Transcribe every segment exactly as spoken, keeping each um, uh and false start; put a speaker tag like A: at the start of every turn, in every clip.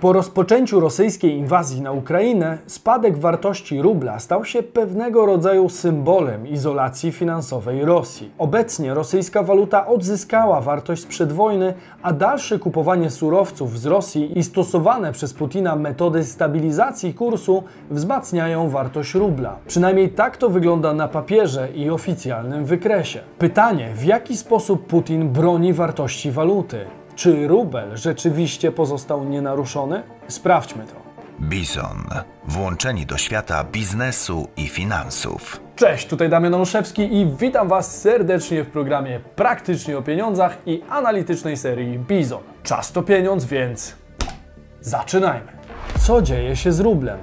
A: Po rozpoczęciu rosyjskiej inwazji na Ukrainę, spadek wartości rubla stał się pewnego rodzaju symbolem izolacji finansowej Rosji. Obecnie rosyjska waluta odzyskała wartość sprzed wojny, a dalsze kupowanie surowców z Rosji i stosowane przez Putina metody stabilizacji kursu wzmacniają wartość rubla. Przynajmniej tak to wygląda na papierze i oficjalnym wykresie. Pytanie, w jaki sposób Putin broni wartości waluty? Czy rubel rzeczywiście pozostał nienaruszony? Sprawdźmy to.
B: Bizon. Włączeni do świata biznesu i finansów.
A: Cześć, tutaj Damian Olszewski i witam Was serdecznie w programie Praktycznie o pieniądzach i analitycznej serii Bizon. Czas to pieniądz, więc zaczynajmy. Co dzieje się z rublem?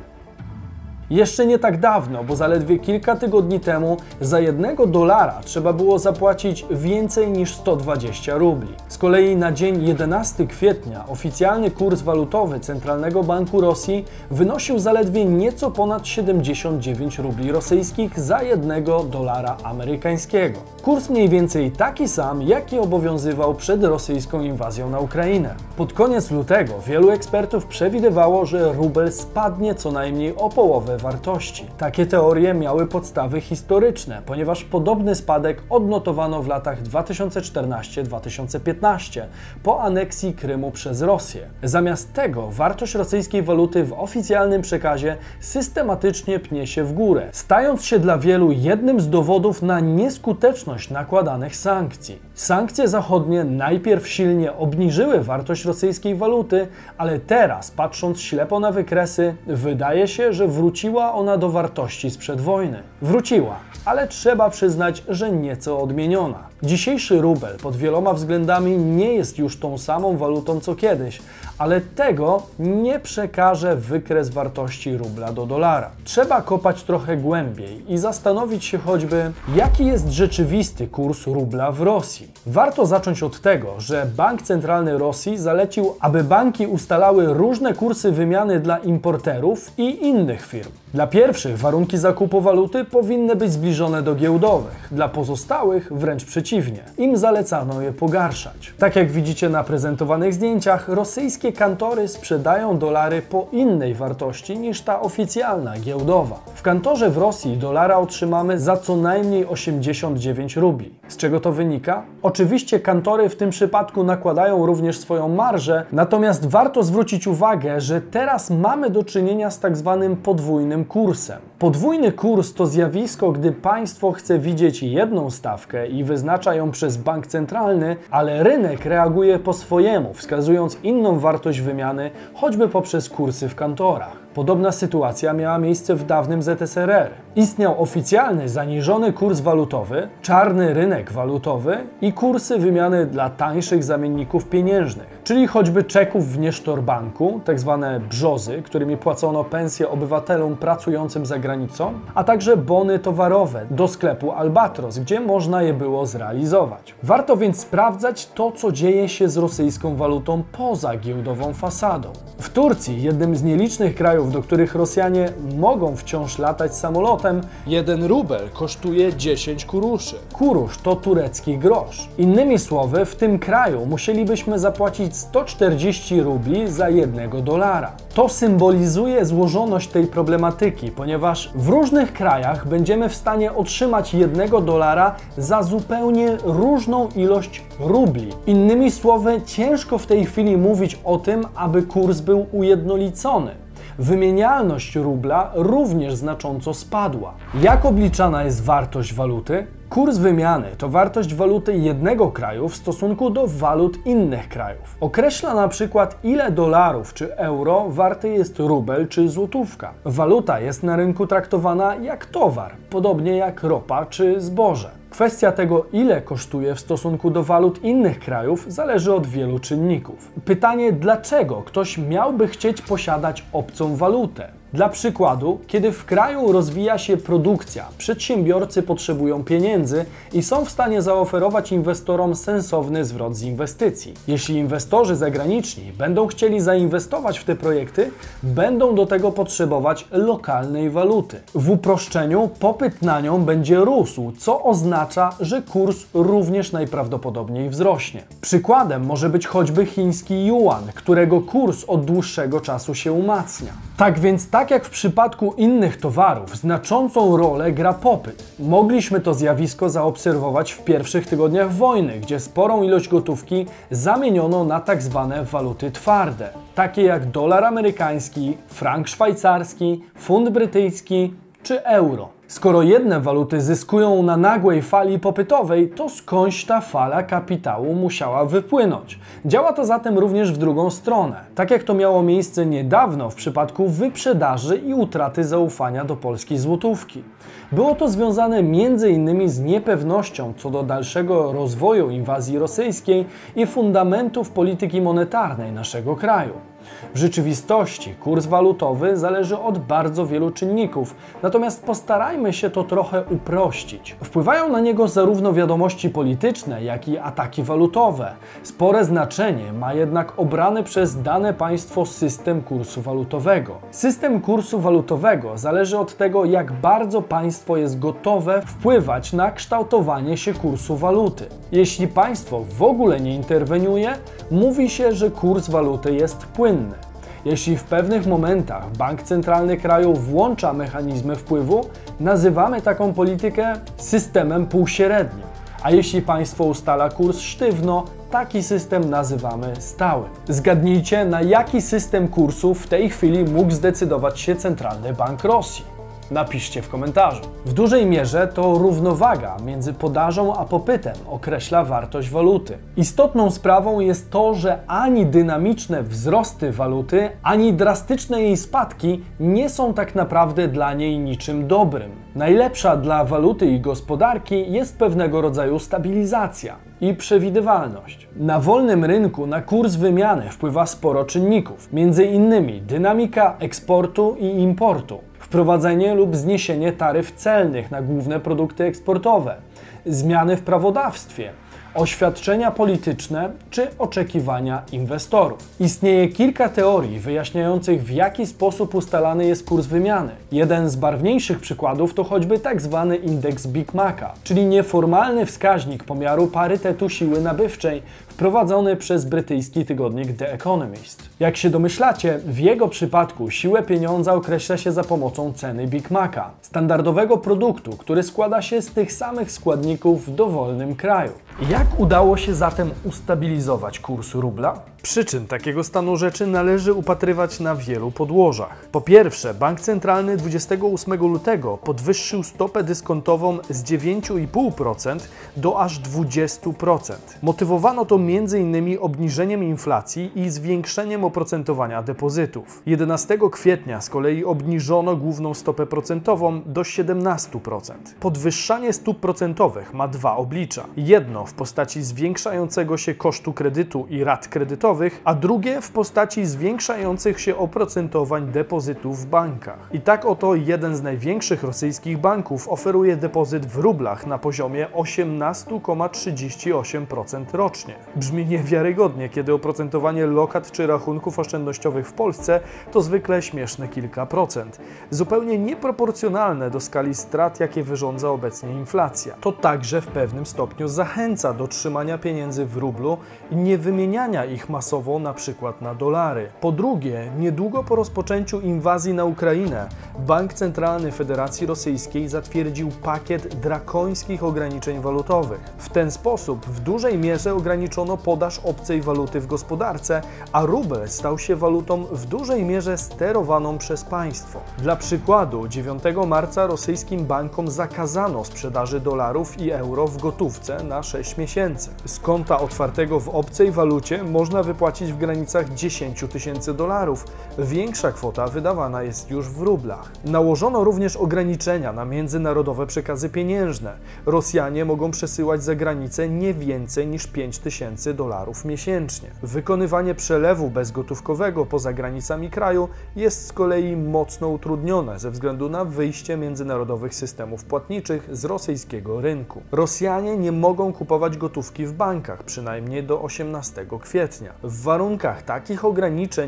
A: Jeszcze nie tak dawno, bo zaledwie kilka tygodni temu za jednego dolara trzeba było zapłacić więcej niż sto dwadzieścia rubli. Z kolei na dzień jedenastego kwietnia oficjalny kurs walutowy Centralnego Banku Rosji wynosił zaledwie nieco ponad siedemdziesiąt dziewięć rubli rosyjskich za jednego dolara amerykańskiego. Kurs mniej więcej taki sam, jaki obowiązywał przed rosyjską inwazją na Ukrainę. Pod koniec lutego wielu ekspertów przewidywało, że rubel spadnie co najmniej o połowę wartości. Takie teorie miały podstawy historyczne, ponieważ podobny spadek odnotowano w latach dwa tysiące czternastym do dwa tysiące piętnastego po aneksji Krymu przez Rosję. Zamiast tego wartość rosyjskiej waluty w oficjalnym przekazie systematycznie pnie się w górę, stając się dla wielu jednym z dowodów na nieskuteczność nakładanych sankcji. Sankcje zachodnie najpierw silnie obniżyły wartość rosyjskiej waluty, ale teraz, patrząc ślepo na wykresy, wydaje się, że wróciła ona do wartości sprzed wojny. Wróciła, ale trzeba przyznać, że nieco odmieniona. Dzisiejszy rubel pod wieloma względami nie jest już tą samą walutą co kiedyś, ale tego nie przekaże wykres wartości rubla do dolara. Trzeba kopać trochę głębiej i zastanowić się choćby, jaki jest rzeczywisty kurs rubla w Rosji. Warto zacząć od tego, że Bank Centralny Rosji zalecił, aby banki ustalały różne kursy wymiany dla importerów i innych firm. Dla pierwszych warunki zakupu waluty powinny być zbliżone do giełdowych, dla pozostałych wręcz przeciwnie. Im zalecano je pogarszać. Tak jak widzicie na prezentowanych zdjęciach, rosyjskie kantory sprzedają dolary po innej wartości niż ta oficjalna, giełdowa. W kantorze w Rosji dolara otrzymamy za co najmniej osiemdziesiąt dziewięć rubli. Z czego to wynika? Oczywiście kantory w tym przypadku nakładają również swoją marżę, natomiast warto zwrócić uwagę, że teraz mamy do czynienia z tak zwanym podwójnym kursem. Podwójny kurs to zjawisko, gdy państwo chce widzieć jedną stawkę i wyznacza ją przez bank centralny, ale rynek reaguje po swojemu, wskazując inną wartość wymiany, choćby poprzez kursy w kantorach. Podobna sytuacja miała miejsce w dawnym Z S R R. Istniał oficjalny zaniżony kurs walutowy, czarny rynek walutowy i kursy wymiany dla tańszych zamienników pieniężnych, czyli choćby czeków w niesztorbanku, tak zwane brzozy, którymi płacono pensje obywatelom pracującym za granicą, a także bony towarowe do sklepu Albatros, gdzie można je było zrealizować. Warto więc sprawdzać to, co dzieje się z rosyjską walutą poza giełdową fasadą. W Turcji, jednym z nielicznych krajów, do których Rosjanie mogą wciąż latać samolotem, jeden rubel kosztuje dziesięć kuruszy. Kurusz to turecki grosz. Innymi słowy, w tym kraju musielibyśmy zapłacić sto czterdzieści rubli za jednego dolara. To symbolizuje złożoność tej problematyki, ponieważ w różnych krajach będziemy w stanie otrzymać jednego dolara za zupełnie różną ilość rubli. Innymi słowy, ciężko w tej chwili mówić o tym, aby kurs był ujednolicony. Wymienialność rubla również znacząco spadła. Jak obliczana jest wartość waluty? Kurs wymiany to wartość waluty jednego kraju w stosunku do walut innych krajów. Określa na przykład, ile dolarów czy euro warty jest rubel czy złotówka. Waluta jest na rynku traktowana jak towar, podobnie jak ropa czy zboże. Kwestia tego, ile kosztuje w stosunku do walut innych krajów, zależy od wielu czynników. Pytanie, dlaczego ktoś miałby chcieć posiadać obcą walutę? Dla przykładu, kiedy w kraju rozwija się produkcja, przedsiębiorcy potrzebują pieniędzy i są w stanie zaoferować inwestorom sensowny zwrot z inwestycji. Jeśli inwestorzy zagraniczni będą chcieli zainwestować w te projekty, będą do tego potrzebować lokalnej waluty. W uproszczeniu popyt na nią będzie rósł, co oznacza, oznacza, że kurs również najprawdopodobniej wzrośnie. Przykładem może być choćby chiński juan, którego kurs od dłuższego czasu się umacnia. Tak więc, tak jak w przypadku innych towarów, znaczącą rolę gra popyt. Mogliśmy to zjawisko zaobserwować w pierwszych tygodniach wojny, gdzie sporą ilość gotówki zamieniono na tak zwane waluty twarde, takie jak dolar amerykański, frank szwajcarski, funt brytyjski czy euro. Skoro jedne waluty zyskują na nagłej fali popytowej, to skądś ta fala kapitału musiała wypłynąć. Działa to zatem również w drugą stronę, tak jak to miało miejsce niedawno w przypadku wyprzedaży i utraty zaufania do polskiej złotówki. Było to związane między innymi z niepewnością co do dalszego rozwoju inwazji rosyjskiej i fundamentów polityki monetarnej naszego kraju. W rzeczywistości kurs walutowy zależy od bardzo wielu czynników, natomiast postarajmy się to trochę uprościć. Wpływają na niego zarówno wiadomości polityczne, jak i ataki walutowe. Spore znaczenie ma jednak obrany przez dane państwo system kursu walutowego. System kursu walutowego zależy od tego, jak bardzo państwo jest gotowe wpływać na kształtowanie się kursu waluty. Jeśli państwo w ogóle nie interweniuje, mówi się, że kurs waluty jest płynny. Jeśli w pewnych momentach bank centralny kraju włącza mechanizmy wpływu, nazywamy taką politykę systemem półśrednim. A jeśli państwo ustala kurs sztywno, taki system nazywamy stałym. Zgadnijcie, na jaki system kursu w tej chwili mógł zdecydować się Centralny Bank Rosji? Napiszcie w komentarzu. W dużej mierze to równowaga między podażą a popytem określa wartość waluty. Istotną sprawą jest to, że ani dynamiczne wzrosty waluty, ani drastyczne jej spadki nie są tak naprawdę dla niej niczym dobrym. Najlepsza dla waluty i gospodarki jest pewnego rodzaju stabilizacja i przewidywalność. Na wolnym rynku na kurs wymiany wpływa sporo czynników, między innymi dynamika eksportu i importu, wprowadzenie lub zniesienie taryf celnych na główne produkty eksportowe, zmiany w prawodawstwie, oświadczenia polityczne czy oczekiwania inwestorów. Istnieje kilka teorii wyjaśniających, w jaki sposób ustalany jest kurs wymiany. Jeden z barwniejszych przykładów to choćby tak zwany indeks Big Maca, czyli nieformalny wskaźnik pomiaru parytetu siły nabywczej wprowadzony przez brytyjski tygodnik The Economist. Jak się domyślacie, w jego przypadku siłę pieniądza określa się za pomocą ceny Big Maca, standardowego produktu, który składa się z tych samych składników w dowolnym kraju. Jak udało się zatem ustabilizować kurs rubla? Przyczyn takiego stanu rzeczy należy upatrywać na wielu podłożach. Po pierwsze, Bank Centralny dwudziestego ósmego lutego podwyższył stopę dyskontową z dziewięć i pół procent do aż dwadzieścia procent. Motywowano to między innymi obniżeniem inflacji i zwiększeniem oprocentowania depozytów. jedenastego kwietnia z kolei obniżono główną stopę procentową do siedemnastu procent. Podwyższanie stóp procentowych ma dwa oblicza. Jedno w postaci zwiększającego się kosztu kredytu i rat kredytowych, a drugie w postaci zwiększających się oprocentowań depozytów w bankach. I tak oto jeden z największych rosyjskich banków oferuje depozyt w rublach na poziomie osiemnaście przecinek trzydzieści osiem procent rocznie. Brzmi niewiarygodnie, kiedy oprocentowanie lokat czy rachunków oszczędnościowych w Polsce to zwykle śmieszne kilka procent. Zupełnie nieproporcjonalne do skali strat, jakie wyrządza obecnie inflacja. To także w pewnym stopniu zachęca do trzymania pieniędzy w rublu i nie wymieniania ich masowo na przykład na dolary. Po drugie, niedługo po rozpoczęciu inwazji na Ukrainę, Bank Centralny Federacji Rosyjskiej zatwierdził pakiet drakońskich ograniczeń walutowych. W ten sposób w dużej mierze ograniczono podaż obcej waluty w gospodarce, a rubel stał się walutą w dużej mierze sterowaną przez państwo. Dla przykładu, dziewiątego marca rosyjskim bankom zakazano sprzedaży dolarów i euro w gotówce na sześć miesięcy. Z konta otwartego w obcej walucie można wypłacić w granicach dziesięć tysięcy dolarów. Większa kwota wydawana jest już w rublach. Nałożono również ograniczenia na międzynarodowe przekazy pieniężne. Rosjanie mogą przesyłać za granicę nie więcej niż pięć tysięcy dolarów miesięcznie. Wykonywanie przelewu bezgotówkowego poza granicami kraju jest z kolei mocno utrudnione ze względu na wyjście międzynarodowych systemów płatniczych z rosyjskiego rynku. Rosjanie nie mogą kupować gotówki w bankach, przynajmniej do osiemnastego kwietnia. W warunkach takich ograniczeń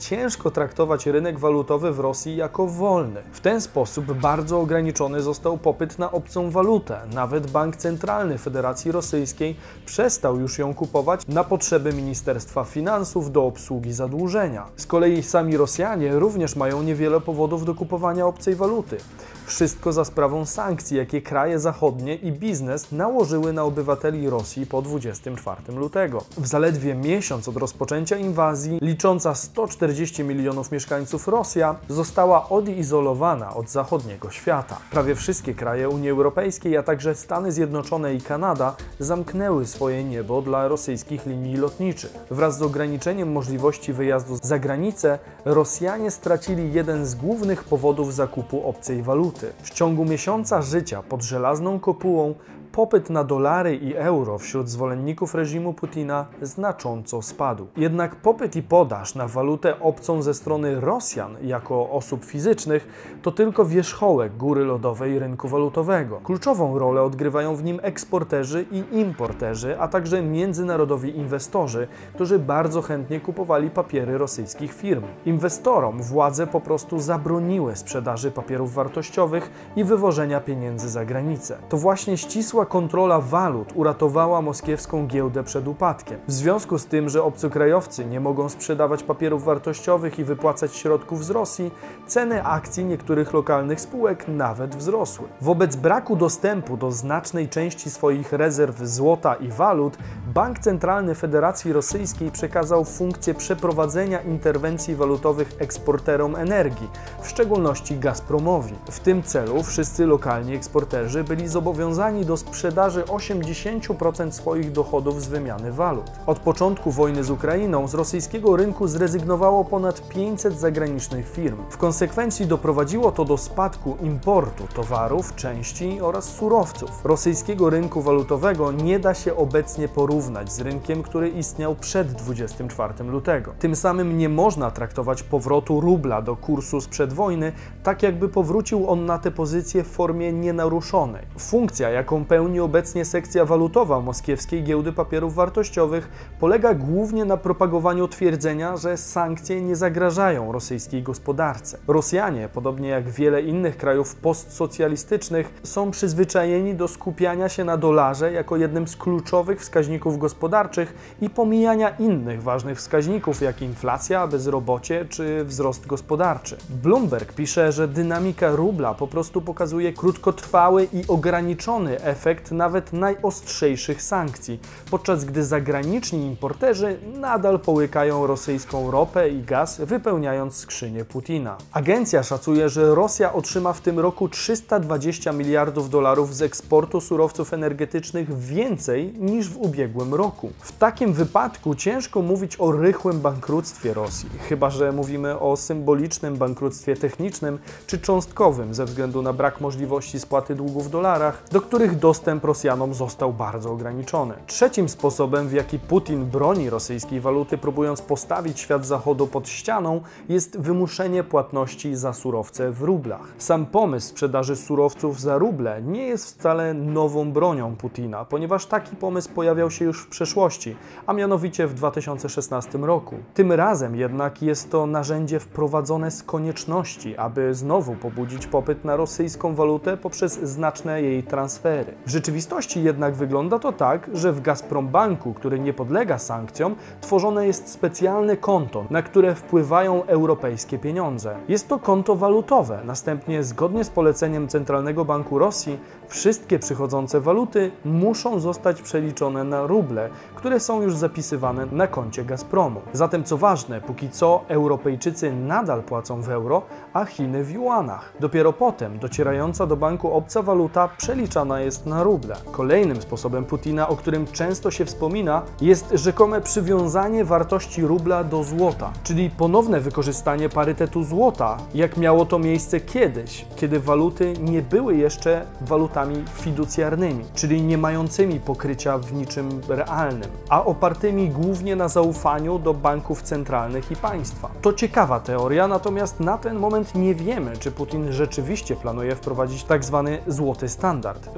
A: ciężko traktować rynek walutowy w Rosji jako wolny. W ten sposób bardzo ograniczony został popyt na obcą walutę. Nawet Bank Centralny Federacji Rosyjskiej przestał już ją kupować na potrzeby Ministerstwa Finansów do obsługi zadłużenia. Z kolei sami Rosjanie również mają niewiele powodów do kupowania obcej waluty. Wszystko za sprawą sankcji, jakie kraje zachodnie i biznes nałożyły na obywateli Rosji po dwudziestego czwartego lutego. W zaledwie miesiąc od rozpoczęcia inwazji, licząca sto czterdzieści milionów mieszkańców, Rosja została odizolowana od zachodniego świata. Prawie wszystkie kraje Unii Europejskiej, a także Stany Zjednoczone i Kanada zamknęły swoje niebo dla rosyjskich linii lotniczych. Wraz z ograniczeniem możliwości wyjazdu za granicę, Rosjanie stracili jeden z głównych powodów zakupu obcej waluty. W ciągu miesiąca życia pod żelazną kopułą popyt na dolary i euro wśród zwolenników reżimu Putina znacząco spadł. Jednak popyt i podaż na walutę obcą ze strony Rosjan jako osób fizycznych to tylko wierzchołek góry lodowej rynku walutowego. Kluczową rolę odgrywają w nim eksporterzy i importerzy, a także międzynarodowi inwestorzy, którzy bardzo chętnie kupowali papiery rosyjskich firm. Inwestorom władze po prostu zabroniły sprzedaży papierów wartościowych i wywożenia pieniędzy za granicę. To właśnie ścisła kontrola walut uratowała moskiewską giełdę przed upadkiem. W związku z tym, że obcokrajowcy nie mogą sprzedawać papierów wartościowych i wypłacać środków z Rosji, ceny akcji niektórych lokalnych spółek nawet wzrosły. Wobec braku dostępu do znacznej części swoich rezerw złota i walut, Bank Centralny Federacji Rosyjskiej przekazał funkcję przeprowadzenia interwencji walutowych eksporterom energii, w szczególności Gazpromowi. W tym celu wszyscy lokalni eksporterzy byli zobowiązani do sprzedaży osiemdziesięciu procent swoich dochodów z wymiany walut. Od początku wojny z Ukrainą z rosyjskiego rynku zrezygnowało ponad pięćset zagranicznych firm. W konsekwencji doprowadziło to do spadku importu towarów, części oraz surowców. Rosyjskiego rynku walutowego nie da się obecnie porównać z rynkiem, który istniał przed dwudziestego czwartego lutego. Tym samym nie można traktować powrotu rubla do kursu sprzed wojny, tak jakby powrócił on na tę pozycję w formie nienaruszonej. Funkcja, jaką pełni obecnie sekcja walutowa moskiewskiej giełdy papierów wartościowych, polega głównie na propagowaniu twierdzenia, że sankcje nie zagrażają rosyjskiej gospodarce. Rosjanie, podobnie jak wiele innych krajów postsocjalistycznych, są przyzwyczajeni do skupiania się na dolarze jako jednym z kluczowych wskaźników gospodarczych i pomijania innych ważnych wskaźników, jak inflacja, bezrobocie czy wzrost gospodarczy. Bloomberg pisze, że dynamika rubla po prostu pokazuje krótkotrwały i ograniczony efekt nawet najostrzejszych sankcji, podczas gdy zagraniczni importerzy nadal połykają rosyjską ropę i gaz, wypełniając skrzynię Putina. Agencja szacuje, że Rosja otrzyma w tym roku trzysta dwadzieścia miliardów dolarów z eksportu surowców energetycznych więcej niż w ubiegłym roku. W takim wypadku ciężko mówić o rychłym bankructwie Rosji, chyba że mówimy o symbolicznym bankructwie technicznym czy cząstkowym ze względu na brak możliwości spłaty długów w dolarach, do których dostęp Rosjanom został bardzo ograniczony. Trzecim sposobem, w jaki Putin broni rosyjskiej waluty, próbując postawić świat zachodu pod ścianą, jest wymuszenie płatności za surowce w rublach. Sam pomysł sprzedaży surowców za ruble nie jest wcale nową bronią Putina, ponieważ taki pomysł pojawiał się już w przeszłości, a mianowicie w dwa tysiące szesnastym roku. Tym razem jednak jest to narzędzie wprowadzone z konieczności, aby znowu pobudzić popyt na rosyjską walutę poprzez znaczne jej transfery. W rzeczywistości jednak wygląda to tak, że w Gazprombanku, który nie podlega sankcjom, tworzone jest specjalne konto, na które wpływają europejskie pieniądze. Jest to konto walutowe. Następnie, zgodnie z poleceniem Centralnego Banku Rosji, wszystkie przychodzące waluty muszą zostać przeliczone na ruble, które są już zapisywane na koncie Gazpromu. Zatem co ważne, póki co Europejczycy nadal płacą w euro, a Chiny w juanach. Dopiero potem docierająca do banku obca waluta przeliczana jest na ruble. Kolejnym sposobem Putina, o którym często się wspomina, jest rzekome przywiązanie wartości rubla do złota, czyli ponowne wykorzystanie parytetu złota, jak miało to miejsce kiedyś, kiedy waluty nie były jeszcze walutami fiducjarnymi, czyli nie mającymi pokrycia w niczym realnym, a opartymi głównie na zaufaniu do banków centralnych i państwa. To ciekawa teoria, natomiast na ten moment nie wiemy, czy Putin rzeczywiście planuje wprowadzić tak zwany złoty standard. Wiemy natomiast,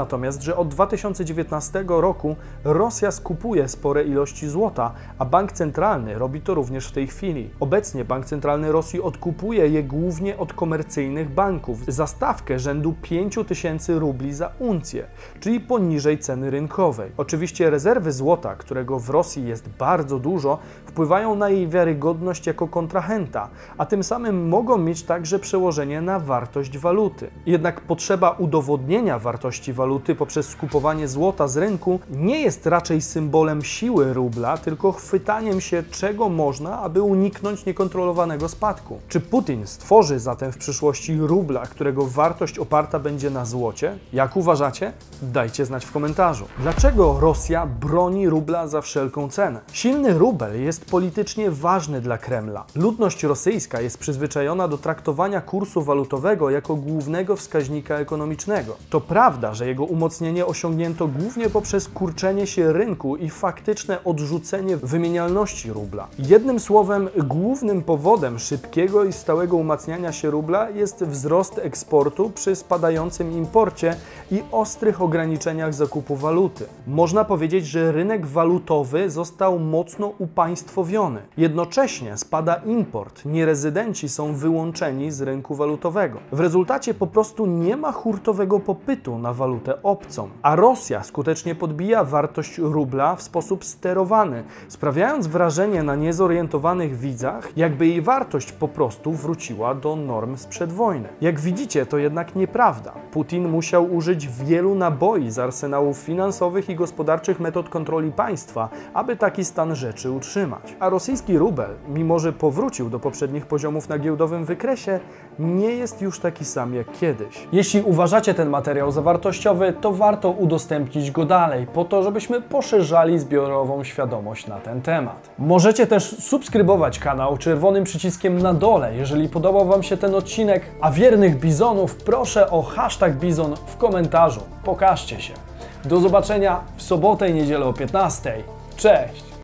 A: natomiast, że od dwa tysiące dziewiętnastego roku Rosja skupuje spore ilości złota, a bank centralny robi to również w tej chwili. Obecnie bank centralny Rosji odkupuje je głównie od komercyjnych banków za stawkę rzędu pięć tysięcy rubli za uncję, czyli poniżej ceny rynkowej. Oczywiście rezerwy złota, którego w Rosji jest bardzo dużo, wpływają na jej wiarygodność jako kontrahenta, a tym samym mogą mieć także przełożenie na wartość waluty. Jednak potrzeba udowodnienia wartości waluty poprzez skupowanie złota z rynku nie jest raczej symbolem siły rubla, tylko chwytaniem się czego można, aby uniknąć niekontrolowanego spadku. Czy Putin stworzy zatem w przyszłości rubla, którego wartość oparta będzie na złocie? Jak uważacie? Dajcie znać w komentarzu. Dlaczego Rosja broni rubla za wszelką cenę? Silny rubel jest politycznie ważny dla Kremla. Ludność rosyjska jest przyzwyczajona do traktowania kursu walutowego jako głównego wskaźnika ekonomicznego. To prawda, że jego umocnienie osiągnięto głównie poprzez kurczenie się rynku i faktyczne odrzucenie wymienialności rubla. Jednym słowem, głównym powodem szybkiego i stałego umacniania się rubla jest wzrost eksportu przy spadającym imporcie i ostrych ograniczeniach zakupu waluty. Można powiedzieć, że rynek walutowy został mocno upaństwowiony. Jednocześnie spada import, nierezydenci są wyłączeni z rynku walutowego. W rezultacie po prostu nie ma hurtowego popytu na walutę obcą, a Rosja skutecznie podbija wartość rubla w sposób sterowany, sprawiając wrażenie na niezorientowanych widzach, jakby jej wartość po prostu wróciła do norm sprzed wojny. Jak widzicie, to jednak nieprawda. Putin musiał użyć wielu naboi z arsenałów finansowych i gospodarczych metod kontroli państwa, aby taki stan rzeczy utrzymać. A rosyjski rubel, mimo że powrócił do poprzednich poziomów na giełdowym wykresie, nie jest już taki sam jak kiedyś. Jeśli uważacie ten materiał za wartościowy, to warto udostępnić go dalej, po to, żebyśmy poszerzali zbiorową świadomość na ten temat. Możecie też subskrybować kanał czerwonym przyciskiem na dole, jeżeli podobał Wam się ten odcinek, a wiernych bizonów proszę o hashtag bizon w komentarzu. Pokażcie się. Do zobaczenia w sobotę i niedzielę o piętnastej. Cześć!